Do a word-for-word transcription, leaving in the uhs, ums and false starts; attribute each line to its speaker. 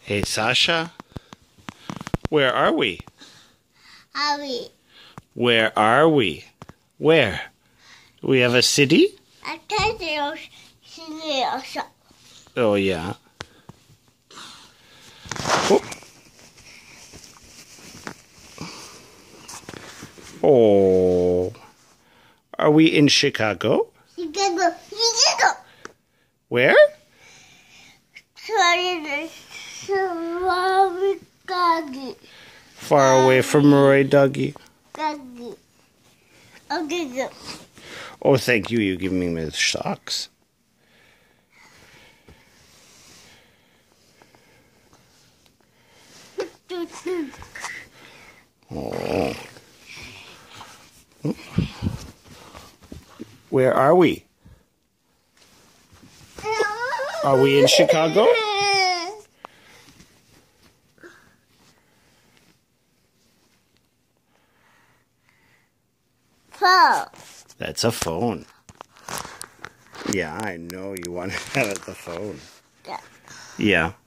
Speaker 1: Hey, Sasha, where are we?
Speaker 2: Are we?
Speaker 1: Where are we? Where? Do we have a city?
Speaker 2: I can't see also.
Speaker 1: Oh, yeah. Oh. Oh. Are we in Chicago?
Speaker 2: Chicago, Chicago.
Speaker 1: Where?
Speaker 2: Sorry, sorry, doggy.
Speaker 1: Far away from Roy Dougie.
Speaker 2: Doggy. Okay, go.
Speaker 1: Oh, thank you. You giving me the socks. Oh. Where are we? Are we in Chicago?
Speaker 2: Phone.
Speaker 1: That's a phone. Yeah, I know you want to have it the phone.
Speaker 2: Yeah.
Speaker 1: Yeah.